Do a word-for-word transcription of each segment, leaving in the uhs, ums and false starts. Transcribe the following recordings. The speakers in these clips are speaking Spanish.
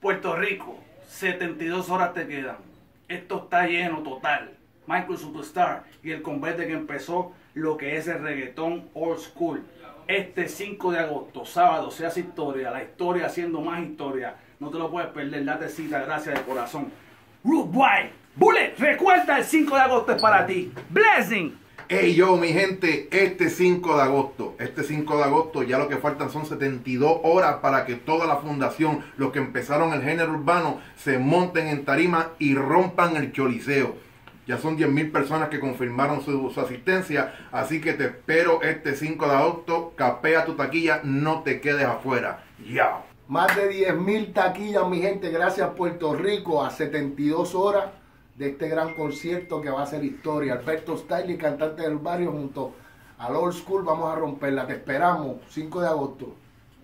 Puerto Rico, setenta y dos horas te quedan. Esto está lleno total. Michael Superstar y el convete que empezó lo que es el reggaetón old school. Este cinco de agosto, sábado, se hace historia, la historia haciendo más historia. No te lo puedes perder, date cita, gracias de corazón. Rude Boy, Bullet, recuerda el cinco de agosto es para ti. Blessing. Hey yo, mi gente, este cinco de agosto, este cinco de agosto ya lo que faltan son setenta y dos horas para que toda la fundación, los que empezaron el género urbano, se monten en tarima y rompan el choliseo. Ya son diez mil personas que confirmaron su, su asistencia, así que te espero este cinco de agosto, capea tu taquilla, no te quedes afuera. Ya. Más de diez mil taquillas, mi gente, gracias Puerto Rico, a setenta y dos horas de este gran concierto que va a ser historia. Alberto Style, cantante del barrio, junto al Old School, vamos a romperla. Te esperamos, cinco de agosto.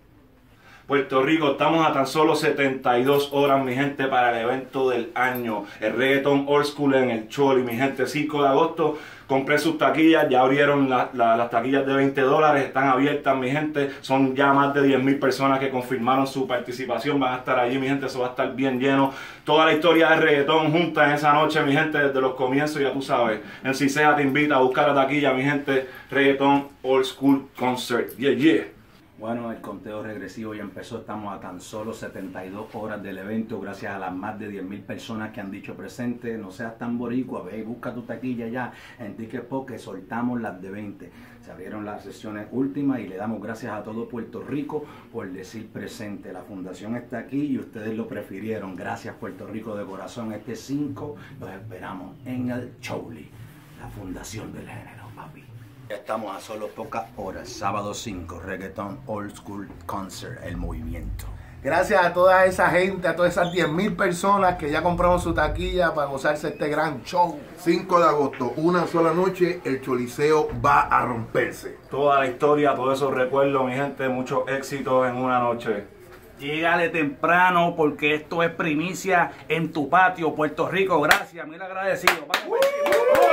Puerto Rico, estamos a tan solo setenta y dos horas, mi gente, para el evento del año. El reggaeton old school en el Choli, mi gente, cinco de agosto. Compré sus taquillas, ya abrieron la, la, las taquillas de veinte dólares, están abiertas, mi gente. Son ya más de diez mil personas que confirmaron su participación, van a estar allí, mi gente, eso va a estar bien lleno. Toda la historia del reggaetón junta en esa noche, mi gente, desde los comienzos, ya tú sabes. En Cincea te invita a buscar la taquilla, mi gente, reggaetón old school concert, yeah, yeah. Bueno, el conteo regresivo ya empezó, estamos a tan solo setenta y dos horas del evento, gracias a las más de diez mil personas que han dicho presente. No seas tan boricua, ve y busca tu taquilla ya en Ticketpop, que soltamos las de veinte. Se abrieron las sesiones últimas y le damos gracias a todo Puerto Rico por decir presente. La fundación está aquí y ustedes lo prefirieron. Gracias Puerto Rico de corazón. Este cinco los esperamos en el Choli, la fundación del género, papi. Ya estamos a solo pocas horas, sábado cinco, Reggaeton Old School Concert, el movimiento. Gracias a toda esa gente, a todas esas diez mil personas que ya compraron su taquilla para gozarse este gran show. cinco de agosto, una sola noche, el choliseo va a romperse. Toda la historia, todos esos recuerdos, mi gente, muchos éxitos en una noche. Llégale temprano porque esto es primicia en tu patio, Puerto Rico. Gracias, mil agradecidos. Vamos,